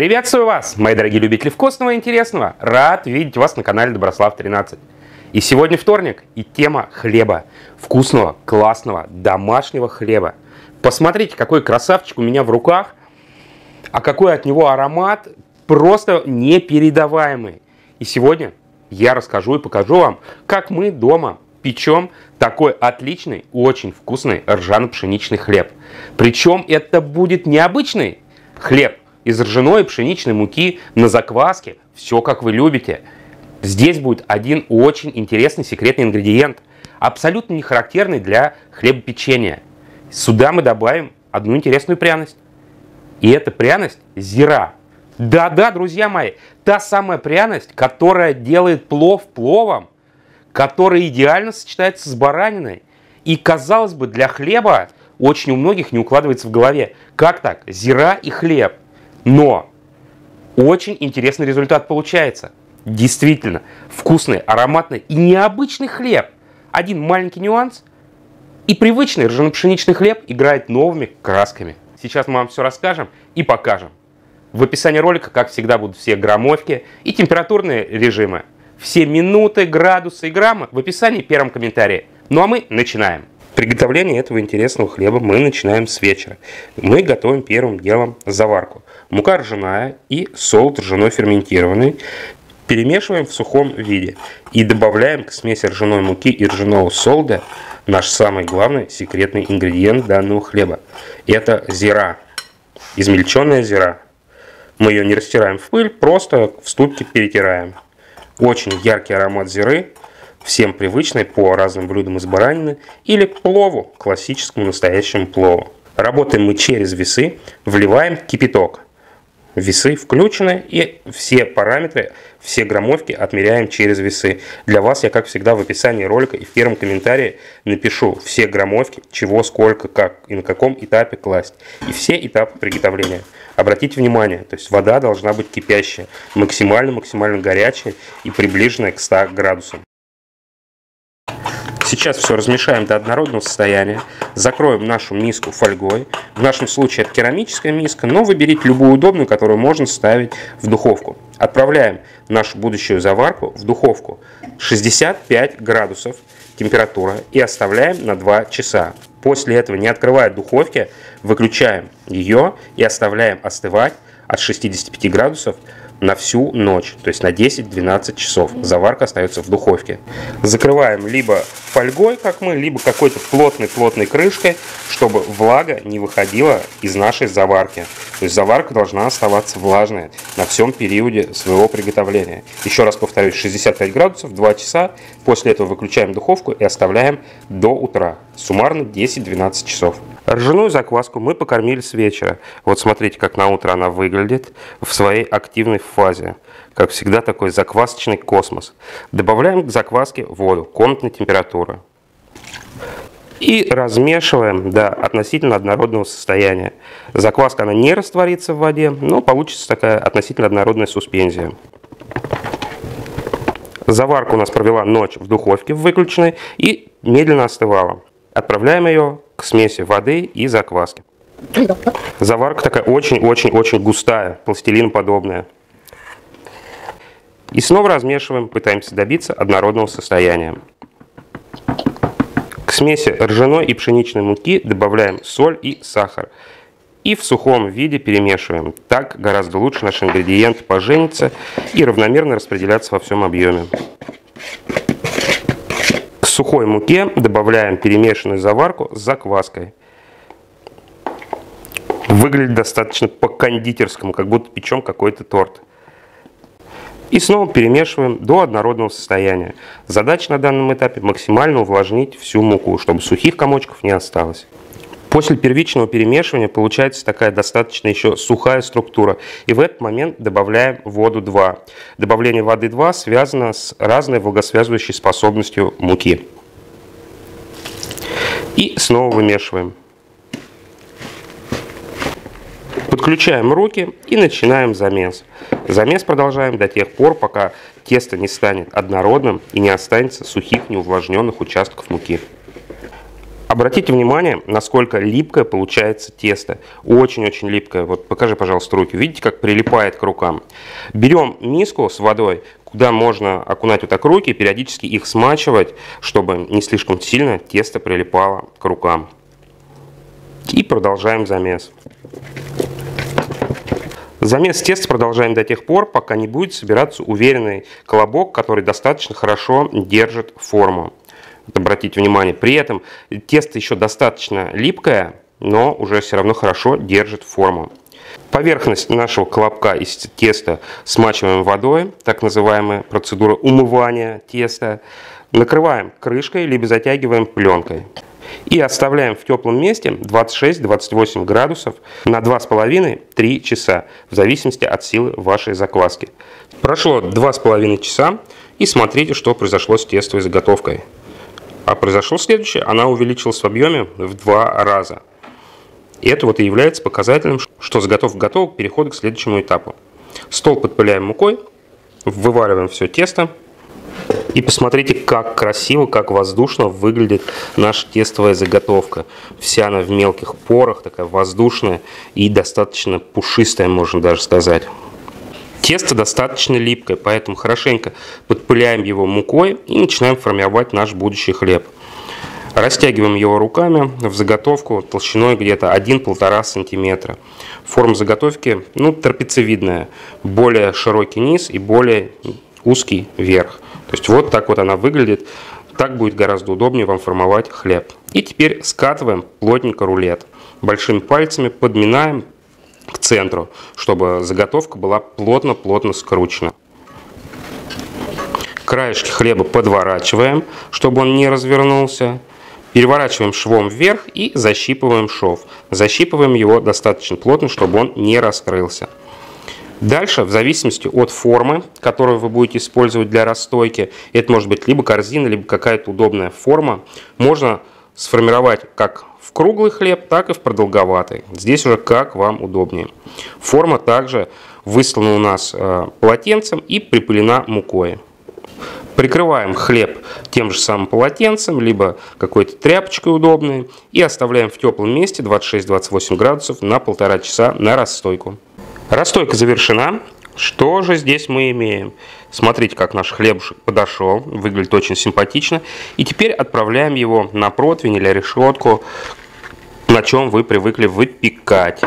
Приветствую вас, мои дорогие любители вкусного и интересного. Рад видеть вас на канале Доброслав 13. И сегодня вторник, и тема хлеба. Вкусного, классного, домашнего хлеба. Посмотрите, какой красавчик у меня в руках. А какой от него аромат, просто непередаваемый. И сегодня я расскажу и покажу вам, как мы дома печем такой отличный, очень вкусный ржано-пшеничный хлеб. Причем это будет необычный хлеб из ржаной и пшеничной муки на закваске. Все как вы любите. Здесь будет один очень интересный секретный ингредиент, абсолютно не характерный для хлебопечения. Сюда мы добавим одну интересную пряность. И эта пряность зира. Да-да, друзья мои, та самая пряность, которая делает плов пловом, которая идеально сочетается с бараниной. И, казалось бы, для хлеба очень у многих не укладывается в голове. Как так? Зира и хлеб. Но очень интересный результат получается. Действительно, вкусный, ароматный и необычный хлеб. Один маленький нюанс. И привычный ржано-пшеничный хлеб играет новыми красками. Сейчас мы вам все расскажем и покажем. В описании ролика, как всегда, будут все граммовки и температурные режимы. Все минуты, градусы и граммы в описании в первом комментарии. Ну а мы начинаем. Приготовление этого интересного хлеба мы начинаем с вечера. Мы готовим первым делом заварку. Мука ржаная и солод ржаной ферментированный перемешиваем в сухом виде и добавляем к смеси ржаной муки и ржаного солода наш самый главный секретный ингредиент данного хлеба. Это зира, измельченная зира. Мы ее не растираем в пыль, просто в ступке перетираем. Очень яркий аромат зиры, всем привычный по разным блюдам из баранины или плову, классическому настоящему плову. Работаем мы через весы, вливаем кипяток. Весы включены, и все параметры, все граммовки отмеряем через весы. Для вас я, как всегда, в описании ролика и в первом комментарии напишу все граммовки, чего, сколько, как и на каком этапе класть. И все этапы приготовления. Обратите внимание, то есть вода должна быть кипящая, максимально горячая и приближенная к 100 градусам. Сейчас все размешаем до однородного состояния, закроем нашу миску фольгой. В нашем случае это керамическая миска, но выберите любую удобную, которую можно ставить в духовку. Отправляем нашу будущую заварку в духовку 65 градусов температура и оставляем на 2 часа. После этого, не открывая духовки, выключаем ее и оставляем остывать от 65 градусов на всю ночь, то есть на 10-12 часов. Заварка остается в духовке. Закрываем либо фольгой, как мы, либо какой-то плотной крышкой, чтобы влага не выходила из нашей заварки. То есть заварка должна оставаться влажной на всем периоде своего приготовления. Еще раз повторюсь, 65 градусов, 2 часа. После этого выключаем духовку и оставляем до утра. Суммарно 10-12 часов. Ржаную закваску мы покормили с вечера. Вот смотрите, как на утро она выглядит в своей активной фазе. Как всегда, такой заквасочный космос. Добавляем к закваске воду комнатной температуры. И размешиваем до относительно однородного состояния. Закваска она не растворится в воде, но получится такая относительно однородная суспензия. Заварка у нас провела ночь в духовке выключенной и медленно остывала. Отправляем ее к смеси воды и закваски. Заварка такая очень густая, пластилиноподобная. И снова размешиваем, пытаемся добиться однородного состояния. К смеси ржаной и пшеничной муки добавляем соль и сахар. И в сухом виде перемешиваем. Так гораздо лучше наш ингредиент поженится и равномерно распределяться во всем объеме. К сухой муке добавляем перемешанную заварку с закваской. Выглядит достаточно по-кондитерскому, как будто печем какой-то торт. И снова перемешиваем до однородного состояния. Задача на данном этапе максимально увлажнить всю муку, чтобы сухих комочков не осталось. После первичного перемешивания получается такая достаточно еще сухая структура. И в этот момент добавляем воду 2. Добавление воды 2 связано с разной влагосвязывающей способностью муки. И снова вымешиваем. Подключаем руки и начинаем замес. Замес продолжаем до тех пор, пока тесто не станет однородным и не останется сухих неувлажненных участков муки. Обратите внимание, насколько липкое получается тесто. Очень-очень липкое. Вот покажи, пожалуйста, руки. Видите, как прилипает к рукам? Берем миску с водой, куда можно окунать вот так руки и периодически их смачивать, чтобы не слишком сильно тесто прилипало к рукам. И продолжаем замес. Замес теста продолжаем до тех пор, пока не будет собираться уверенный колобок, который достаточно хорошо держит форму. Вот обратите внимание, при этом тесто еще достаточно липкое, но уже все равно хорошо держит форму. Поверхность нашего колобка из теста смачиваем водой, так называемая процедура умывания теста. Накрываем крышкой, либо затягиваем пленкой. И оставляем в теплом месте 26-28 градусов на 2,5-3 часа, в зависимости от силы вашей закваски. Прошло 2,5 часа, и смотрите, что произошло с тестовой заготовкой. А произошло следующее: она увеличилась в объеме в 2 раза. И это вот и является показателем, что заготовка готова к переходу к следующему этапу. Стол подпыляем мукой, вываливаем все тесто. И посмотрите, как красиво, как воздушно выглядит наша тестовая заготовка. Вся она в мелких порах, такая воздушная и достаточно пушистая, можно даже сказать. Тесто достаточно липкое, поэтому хорошенько подпыляем его мукой и начинаем формировать наш будущий хлеб. Растягиваем его руками в заготовку толщиной где-то 1-1,5 см. Форма заготовки трапециевидная, более широкий низ и более узкий верх. То есть вот так вот она выглядит. Так будет гораздо удобнее вам формовать хлеб. И теперь скатываем плотненько рулет. Большими пальцами подминаем к центру, чтобы заготовка была плотно-плотно скручена. Краешки хлеба подворачиваем, чтобы он не развернулся. Переворачиваем швом вверх и защипываем шов. Защипываем его достаточно плотно, чтобы он не раскрылся. Дальше, в зависимости от формы, которую вы будете использовать для расстойки, это может быть либо корзина, либо какая-то удобная форма, можно сформировать как в круглый хлеб, так и в продолговатый. Здесь уже как вам удобнее. Форма также выслана у нас полотенцем и припылена мукой. Прикрываем хлеб тем же самым полотенцем, либо какой-то тряпочкой удобной, и оставляем в теплом месте 26-28 градусов на 1,5 часа на расстойку. Расстойка завершена. Что же здесь мы имеем? Смотрите, как наш хлебушек подошел. Выглядит очень симпатично. И теперь отправляем его на противень или решетку, на чем вы привыкли выпекать.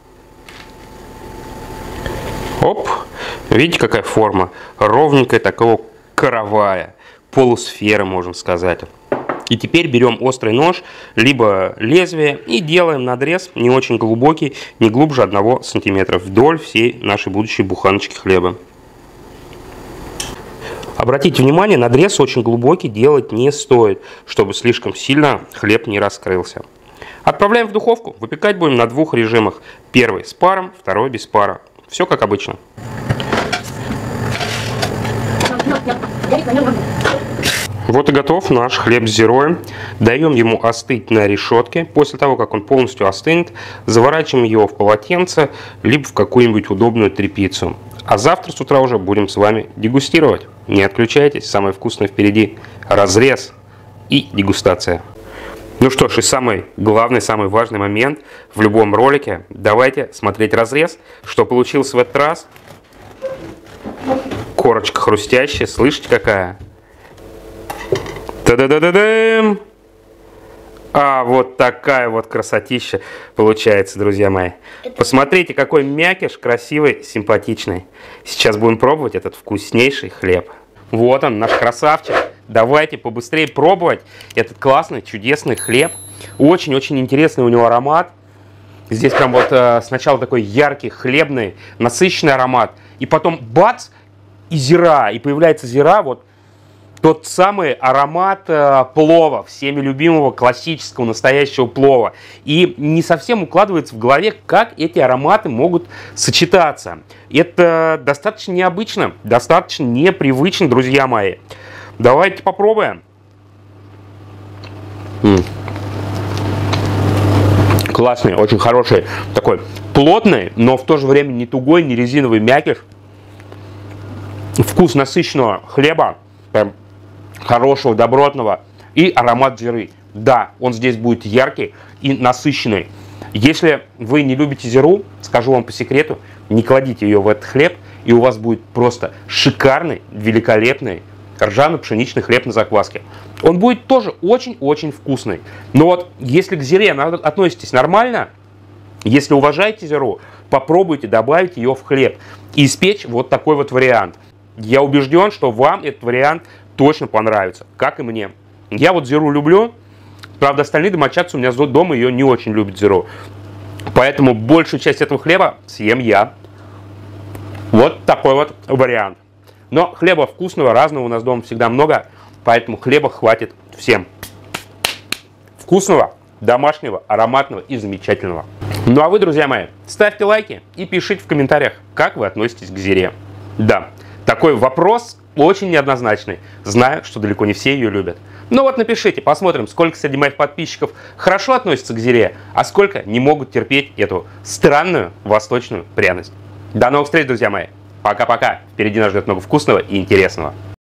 Оп! Видите, какая форма? Ровненькая, такого коровая. Полусфера, можно сказать. И теперь берем острый нож, либо лезвие, и делаем надрез не очень глубокий, не глубже 1 см, вдоль всей нашей будущей буханочки хлеба. Обратите внимание, надрез очень глубокий делать не стоит, чтобы слишком сильно хлеб не раскрылся. Отправляем в духовку. Выпекать будем на 2 режимах. Первый с паром, второй без пара. Все как обычно. Вот и готов наш хлеб с зирой. Даем ему остыть на решетке. После того, как он полностью остынет, заворачиваем его в полотенце, либо в какую-нибудь удобную тряпицу. А завтра с утра уже будем с вами дегустировать. Не отключайтесь, самое вкусное впереди. Разрез и дегустация. Ну что ж, и самый главный, самый важный момент в любом ролике. Давайте смотреть разрез. Что получилось в этот раз? Корочка хрустящая, слышите какая? Та-да-да-да-дам! А вот такая вот красотища получается, друзья мои. Посмотрите, какой мякиш, красивый, симпатичный. Сейчас будем пробовать этот вкуснейший хлеб. Вот он, наш красавчик. Давайте побыстрее пробовать этот классный, чудесный хлеб. Очень-очень интересный у него аромат. Здесь прям вот сначала такой яркий, хлебный, насыщенный аромат. И потом бац, и зира. И появляется зира, вот тот самый аромат плова, всеми любимого классического настоящего плова. И не совсем укладывается в голове, как эти ароматы могут сочетаться. Это достаточно необычно, достаточно непривычно, друзья мои. Давайте попробуем. Классный, очень хороший, такой плотный, но в то же время не тугой, не резиновый мякиш. Вкус насыщенного хлеба, прям хорошего, добротного, и аромат зиры. Да, он здесь будет яркий и насыщенный. Если вы не любите зиру, скажу вам по секрету, не кладите ее в этот хлеб, и у вас будет просто шикарный, великолепный ржано-пшеничный хлеб на закваске. Он будет тоже очень-очень вкусный. Но вот если к зире относитесь нормально, если уважаете зиру, попробуйте добавить ее в хлеб и испечь вот такой вот вариант. Я убежден, что вам этот вариант точно понравится, как и мне. Я вот зиру люблю, правда остальные домочадцы у меня дома ее не очень любят зиру. Поэтому большую часть этого хлеба съем я. Вот такой вот вариант. Но хлеба вкусного, разного у нас дома всегда много, поэтому хлеба хватит всем. Вкусного, домашнего, ароматного и замечательного. Ну а вы, друзья мои, ставьте лайки и пишите в комментариях, как вы относитесь к зире. Да, такой вопрос очень неоднозначный. Знаю, что далеко не все ее любят. Ну вот напишите, посмотрим, сколько среди моих подписчиков хорошо относятся к зире, а сколько не могут терпеть эту странную восточную пряность. До новых встреч, друзья мои. Пока-пока. Впереди нас ждет много вкусного и интересного.